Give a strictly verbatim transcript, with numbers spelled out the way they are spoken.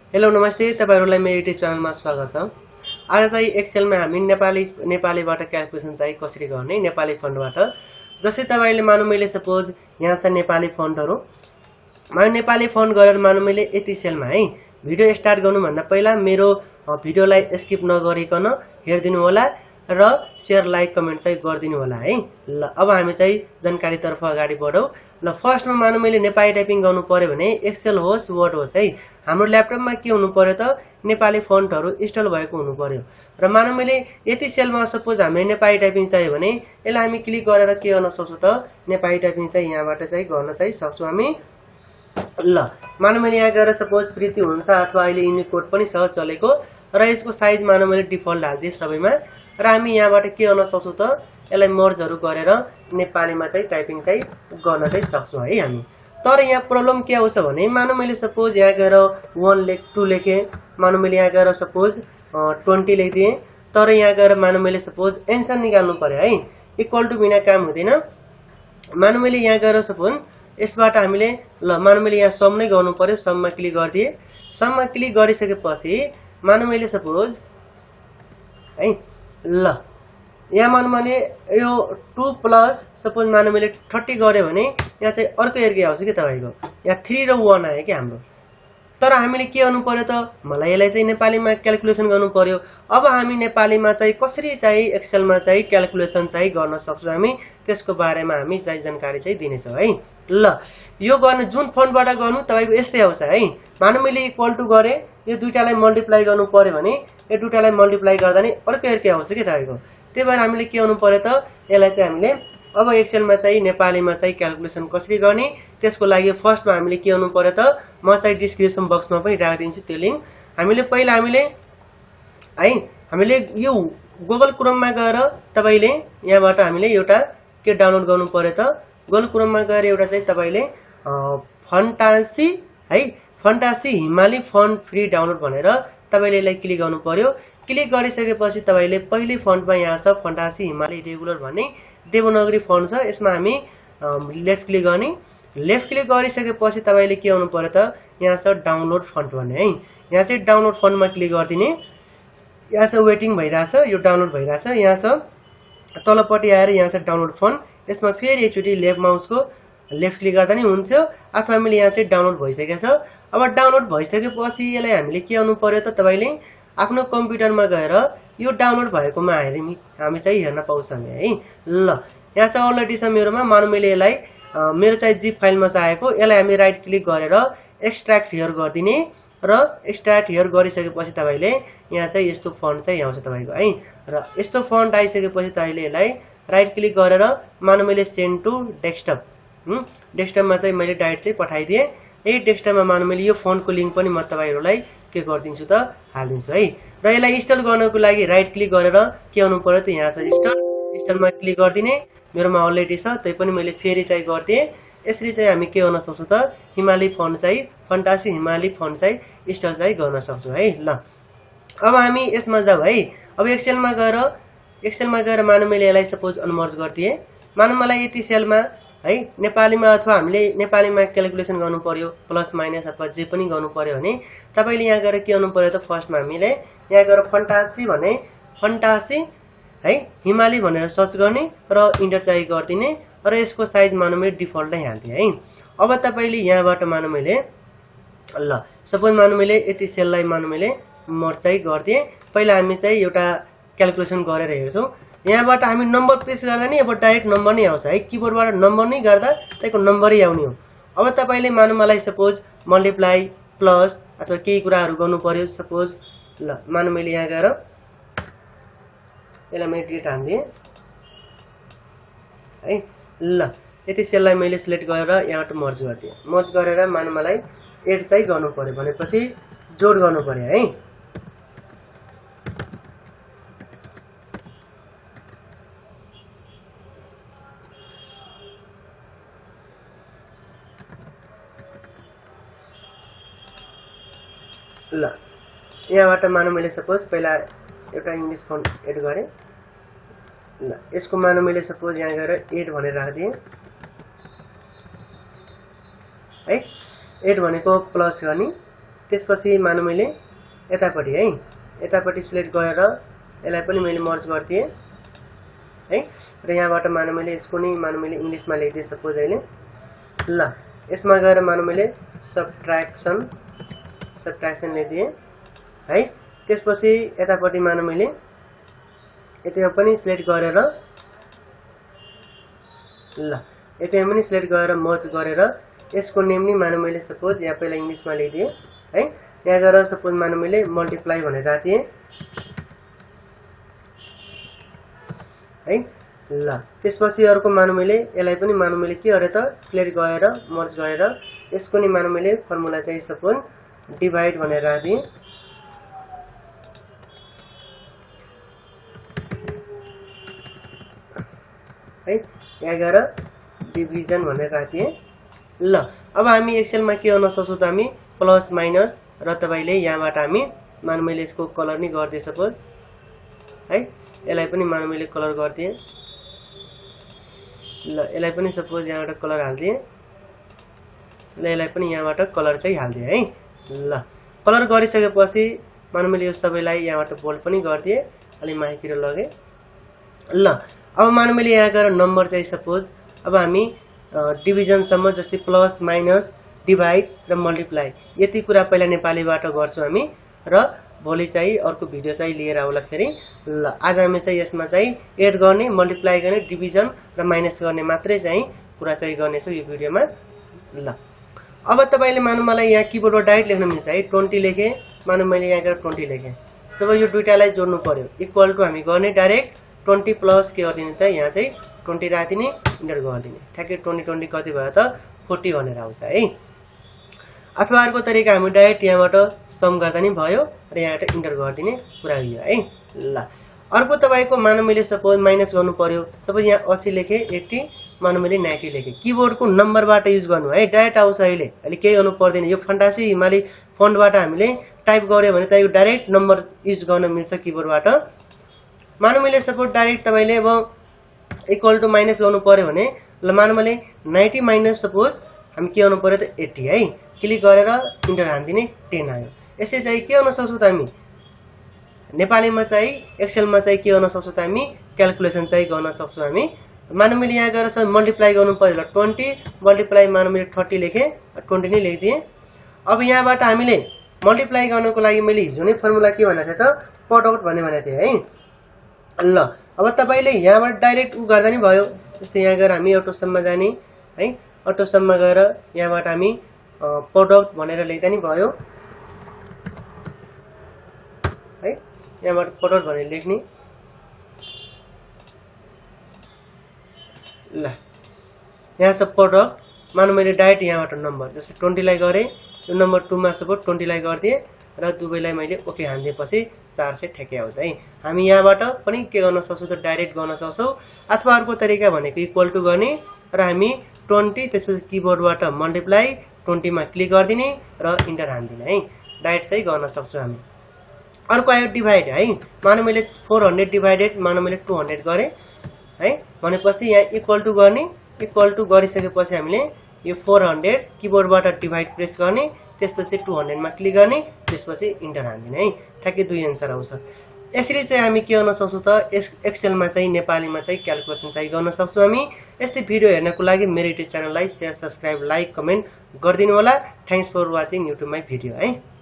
Hello नमस्ते तपाईहरुलाई मेरो युट्युब च्यानलमा स्वागत छ। आज चाहिँ एक्सेलमा हामी नेपाली नेपालीबाट क्याल्कुलेसन चाहिँ कसरी गर्ने नेपाली फन्टबाट। जस्तै तपाईले मानौ मैले सपोज यहाँ छ नेपाली फन्टहरु। म नेपाली फन्ट गरेर मानौ मैले यति सेलमा है भिडियो स्टार्ट गर्नु भन्दा पहिला मेरो भिडियोलाई स्किप नगरिकन हेर्दिनु होला र शेयर लाइक कमेन्ट चाहिँ गर्दिनु होला है। ल अब हामी चाहिँ जानकारी तर्फ अगाडि बढौं। ल फर्स्टमा मानौ मैले नेपाली टाइपिङ गर्नु पर्यो भने एक्सेल होस् वर्ड होस् है हाम्रो ल्यापटपमा के हुनु पर्यो त नेपाली फन्टहरु इन्स्टल भएको हुनु पर्यो। र मानौ मैले यति सेलमा सपोज हामीले नेपाली टाइपिङ चाहियो भने यसलाई हामी क्लिक गरेर के गर्न सक्छौं त नेपाली टाइपिङ चाहिँ यहाँबाट चाहिँ गर्न चाहिँ सक्छौं हामी। ल मानौ मैले यहाँ गएर सपोज प्रिति हुन्छ अथवा अहिले युनिकोड पनि छ चलेको र यसको साइज मानौ मैले डिफल्ट हाल्दिए सबैमा र हामी यहाँबाट के गर्न सक्छौं त यसलाई मर्जहरु गरेर नेपालीमा चाहिँ टाइपिङ चाहिँ गर्न चाहिँ सक्छौं है हामी। तर यहाँ प्रब्लम के आउँछ भने मानौ मैले सपोज यहाँ गएर एक लेख दुई लेखे मानौ मैले यहाँ गएर सपोज बीस लेखिदिए तर यहाँ गएर मानौ मैले सपोज एन्सर निकाल्नु पर्यो है इक्वल टु बिना काम हुँदैन। मानौ मैले यहाँ गएर सपोज यसबाट हामीले ल मानौ मैले यहाँ सम नै गर्नु पर्यो सममा क्लिक गर्दिए सममा क्लिक गरिसकेपछि मानौ मैले सपोज है ल यहाँ मानौ मैले यो दुई प्लस सपोज मानौ मैले तीस गरे भने यहाँ चाहिँ अर्को एर्के आउँछ के तपाईको यहाँ तीन र एक आयो के हाम्रो। तर हामीले के गर्नु पर्यो त मलाई यसलाई चाहिँ नेपालीमा क्याल्कुलेसन गर्नु पर्यो। अब हामी नेपालीमा चाहिँ कसरी चाहिँ एक्सेलमा चाहिँ क्याल्कुलेसन चाहिँ गर्न सक्छौं हामी त्यसको बारेमा हामी चाहिँ जानकारी चाहिँ दिने छौं है। ल यो गर्न जुन फन्टबाट गर्नु तपाईको यस्तै आउँछ है। मानौ मैले इक्वल टु गरे यो दुईटालाई मल्टिप्लाई गर्नु पर्यो भने यो दुईटालाई मल्टिप्लाई गर्दा नि अर्को एर्के आउँछ के तपाईको। त्यही भएर हामीले के गर्नु पर्यो त यसलाई चाहिँ हामीले अब एक्सेलमा चाहिँ नेपालीमा चाहिँ क्याल्कुलेसन कसरी गर्ने त्यसको लागि फर्स्टमा हामीले के गर्नु पर्यो त म चाहिँ डिस्क्रिप्सन बक्समा पनि राखिदिन्छु त्यो लिंक। हामीले पहिला हामीले है हामीले यो गुगल क्रोममा गएर तपाईले यहाँबाट हामीले एउटा के डाउनलोड गर्नु पर्यो त गुगल क्रोममा गएर एउटा चाहिँ तपाईले फन्टासी है फन्टासी हिमाली फन्ट फ्री डाउनलोड भनेर तपाईले यसलाई क्लिक गर्नु पर्यो। क्लिक गरिसकेपछि तपाईले पहिलो फन्टमा यहाँ छ फन्टासी हिमाली रेगुलर भन्ने देवनागरी फन्ट छ यसमा हामी लेफ्ट क्लिक गर्ने लेफ्ट क्लिक गरिसकेपछि तपाईले के गर्नु पर्यो त यहाँ छ डाउनलोड फन्ट भन्ने है यहाँ चाहिँ डाउनलोड फन्टमा क्लिक गर्दिने यहाँ छ वेटिङ भइराछ यो डाउनलोड भइराछ यहाँ छ तलपट्टि आएर यहाँ छ डाउनलोड फन्ट यसमा फेरि एकचोटी लेफ्ट माउसको लेफ्ट क्लिक गर्दा नि हुन्थ्यो अथवा हामीले यहाँ चाहिँ डाउनलोड भइसकेको छ। अब डाउनलोड भइसकेपछि यसलाई हामीले के गर्नु पर्यो त तपाईले आफ्नो कम्प्युटरमा गएर यो डाउनलोड भएकोमा हेर्नु हामी चाहिँ हेर्न पाउँछौं है। ल यहाँ चाहिँ अलरेडी छ मेरोमा मानौ मैले यसलाई मेरो चाहिँ जिप फाइलमा चाहिएको यसलाई हामी राइट क्लिक गरेर एक्सट्र्याक्ट हियर गर्दिने र एक्सट्र्याक्ट हियर गरिसकेपछि तपाईले यहाँ चाहिँ यस्तो फन्ट चाहिँ आउँछ तपाईको है। र यस्तो फन्ट आइसकेपछि तपाईले यसलाई राइट क्लिक गरेर मानौ मैले सेन्ड टु डेस्कटप डेस्कटपमा चाहिँ मैले डाइरेक्ट चाहिँ पठाइदिए यही डेस्कटपमा मानौ मैले यो फन्टको लिंक पनि म तपाईहरुलाई के गर्दिन्छु त हाल्दिन्छु है। र यसलाई इन्स्टल गर्नको लागि राइट क्लिक गरेर के गर्नु पर्यो त यहाँ छ इन्स्टल इन्स्टलमा क्लिक गर्दिने मेरोमा अलरेडी छ त्यै पनि मैले फेरि चाहिँ गर्दिए यसरी चाहिँ हामी के गर्न सक्छौं त हिमाली फन्ट चाहिँ फन्टासी हिमाली फन्ट चाहिँ इन्स्टल चाहिँ गर्न सक्छौं है। ल अब हामी यसमा जाऊ है। अब एक्सेलमा गएर एक्सेलमा गएर मानौ मैले यसलाई सपोज अनमर्ज गर्दिए मानौ मलाई यति सेलमा है नेपालीमा अथवा हामीले नेपालीमा क्याल्कुलेसन गर्नु पर्यो प्लस माइनस अथवा जे पनि गर्नु पर्यो भने तपाईले यहाँ गएर के गर्नु पर्यो त फर्स्टमा हामीले यहाँ गएर फन्टासी भने फन्टासी है हिमाली भनेर सर्च गर्ने र इन्टर चाहिँ गर्दिने र यसको साइज मानौ मैले डिफल्ट नै हाल्दिए है। अब तपाईले यहाँबाट मानौ मैले ल सपोज मानौ मैले यति सेललाई मानौ मैले मर्ज चाहिँ गर्दिए पहिला हामी चाहिँ एउटा क्याल्कुलेसन गरेर हेर्छौं यहाँबाट हामी नम्बर प्रेस गर्दा नि अब डाइरेक्ट नम्बर नै आउँछ है किबोर्डबाट नम्बर नै गर्दा त्यसको नम्बरै आउने हो। अब तपाईले मानौ मलाई सपोज मल्टिप्लाई प्लस अथवा केही कुराहरु गर्नु पर्यो सपोज ल मानौ मैले यहाँ गएर यसलाई मैले डिलिट हान्दिए है। ल यति सेललाई मैले सिलेक्ट गरेर यहाँबाट मर्ज गर्दिए मर्ज गरेर मानौ मलाई एड चाहिँ गर्नु पर्यो भनेपछि जोड गर्नु पर्यो है। ल यहाँबाट मानौ मैले सपोज पहिला एउटा इंग्लिश फन्ट एड गरे ल यसको मानौ मैले सपोज यहाँ गएर एड भनेर राख्दिए है एड भनेको प्लस गर्ने त्यसपछि मानौ मैले यतापट्टि है यतापट्टि सिलेक्ट गरेर यसलाई पनि मैले मर्ज गर्दिए है र यहाँबाट मानौ मैले यसको नि मानौ मैले इंग्लिशमा लेख्दिए सपोज अहिले ल यसमा गएर मानौ मैले सबट्र्याक्सन सबट्र्याक्सन लेख्दिए है त्यसपछि यतापट्टि मानौ मैले यतिमा पनि सिलेक्ट गरेर ल यतिमा पनि सिलेक्ट गरेर मर्ज गरेर यसको नेम नि मानौ मैले सपोज यहाँ पहिला इंग्लिशमा लेख्दिए है यहाँ गएर सपोज मानौ मैले मल्टिप्लाई भनेर राखिदिए है ल त्यसपछि अर्को मानौ मैले यसलाई पनि मानौ मैले के गरे त सिलेक्ट गरेर मर्ज गरेर यसको नि मानौ मैले फर्मुला चाहिँ सपोज डिभाइड भनेर राखिदिए है यहाँ गएर डिभिजन भनेर राखिदिए ल अब हामी एक्सेलमा के गर्न सक्छौँ त हामी प्लस माइनस र तपाईले यहाँबाट हामी मानौ मैले यसको कलर नि गर्दिए सपोज है यसलाई पनि मानौ मैले कलर गर्दिए ल यसलाई पनि सपोज यहाँबाट कलर हाल्दिए ल यसलाई पनि यहाँबाट कलर चाहिँ हाल्दिए है ल कलर गरिसकेपछि मानौ मैले यो सबैलाई यहाँबाट बोल्ड पनि गर्दिए अलि माथितिर लगे ल अब मानौ मैले यहाँ गएर नम्बर चाहिँ सपोज अब हामी डिभिजन सम्म जस्तै प्लस माइनस डिभाइड र मल्टिप्लाई यति कुरा पहिला नेपालीबाट गर्छौं हामी र भोलि चाहिँ अर्को भिडियो चाहिँ लिएर आउला फेरि ल आज हामी चाहिँ यसमा चाहिँ एड गर्ने मल्टिप्लाई गर्ने डिभिजन र माइनस गर्ने मात्रै चाहिँ कुरा चाहिँ गर्ने छौं यो भिडियोमा ल अब तपाईले मानौ मलाई यहाँ किबोर्डमा डाइरेक्ट लेख्न मिल्छ है ट्वेन्टी लेखे मानौ मैले यहाँ गएर ट्वेन्टी लेखे सब यो दुईटालाई जोड्नु पर्यो इक्वल टु हामी गर्ने डाइरेक्ट ट्वेन्टी प्लस के गर्दिने त यहाँ चाहिँ ट्वेन्टी राखिदिने इन्टर गरिदिने ठ्याक्कै ट्वेन्टी ट्वेन्टी कति भयो त फोर्टी भनेर आउँछ है अथवा अर्को तरिका हामी डाइरेक्ट यहाँबाट सम गर्दा नि भयो र यहाँबाट इन्टर गरिदिने कुरा यो है ल अर्को तपाईको मानौ मैले सपोज माइनस गर्नु पर्यो सपोज यहाँ अस्सी लेखे एट्टी मानौ मैले नाइन्टी लेखे किबोर्डको नम्बरबाट युज गर्नु है डाइरेक्ट आउँछ अहिले अहिले केही गर्नु पर्दैन यो फन्टासी हिमाली फन्टबाट हामीले टाइप गर्यो भने त यो डाइरेक्ट नम्बर युज गर्न मिल्छ किबोर्डबाट मानौ मैले सपोज डाइरेक्ट तपाईले अब इक्वल टु माइनस गर्नु पर्यो भने ल मानौ मैले नाइन्टी माइनस सपोज हामी के गर्नु पर्यो त एट्टी है क्लिक गरेर इन्टर हान्दिने टेन आयो यसै चाहिँ के गर्न सक्छौं त हामी नेपालीमा चाहिँ एक्सेलमा चाहिँ के गर्न सक्छौं त हामी क्याल्कुलेसन चाहिँ गर्न सक्छौं हामी मानौ मैले यहाँ गएर सब मल्टिप्लाई गर्नु पर्यो ल ट्वेन्टी मल्टिप्लाई मानौ मैले थर्टी लेखे ट्वेन्टी नै लेखिदिए अब यहाँबाट हामीले मल्टिप्लाई गर्नको लागि मैले हिजो नै फर्मुला के भनेको थिएँ त प्रडक्ट भन्ने भनेको थिएँ है ल अब तपाईले यहाँबाट डाइरेक्ट उ गर्दा नि भयो जस्तै यहाँ गएर हामी अटो सम्म जाने है अटो सम्म गएर यहाँबाट हामी प्रोडक्ट भनेर लेख्दा नि भयो है यहाँबाट प्रोडक्ट भनेर लेख्ने ल यहाँ छ प्रोडक्ट मानौ मैले डाइरेक्ट यहाँबाट नम्बर जस्तै ट्वेन्टी लाई गरे यो नम्बर टू मा सपोज ट्वेन्टी लाई गर्दिए र दुवैलाई मैले ओके हान्दिएपछि चार सय ठ्याक्कै आउँछ है हामी यहाँबाट पनि के गर्न सक्छौं त डाइरेक्ट गर्न सक्छौं अथवा अर्को तरिका भनेको इक्वल टु गर्ने र हामी ट्वेन्टी त्यसपछि किबोर्डबाट मल्टिप्लाई ट्वेन्टी मा क्लिक गर्दिने र इन्टर हान्दिने है डाइरेक्ट चाहिँ गर्न सक्छौं हामी अर्को आयो डिभाइड है मानौ मैले फोर हन्ड्रेड डिभाइडेड मानौ मैले टू हन्ड्रेड गरे है भनेपछि यहाँ इक्वल टु गर्ने इक्वल टु गरिसकेपछि हामीले यो फोर हन्ड्रेड किबोर्डबाट डिभाइड प्रेस गर्ने त्यसपछि टू हन्ड्रेड मा क्लिक गर्ने त्यसपछि इन्टर हान्दिने है ठ्याक्कै दुई आन्सर आउँछ यसरी चाहिँ हामी के गर्न सक्छौं त एक्सेल मा चाहिँ नेपालीमा चाहिँ क्याल्कुलेसन चाहिँ गर्न सक्छौं हामी यस्तै भिडियो हेर्नको लागि मेरो युट्युब च्यानललाई शेयर सब्स्क्राइब लाइक कमेन्ट गरिदिनु होला thanks for watching YouTube my video है।